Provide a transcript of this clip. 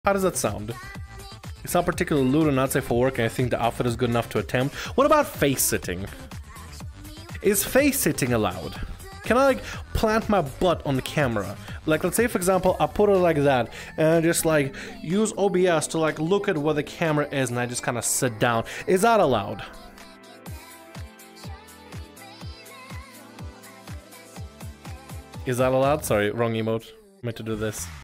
How does that sound? It's not particularly lewd and not safe for work, and I think the outfit is good enough to attempt. What about face sitting? Is face sitting allowed? Can I like plant my butt on the camera? Like, let's say for example, I put it like that and I just like use OBS to like look at where the camera is and I just kind of sit down. Is that allowed? Is that allowed? Sorry, wrong emote. I meant to do this.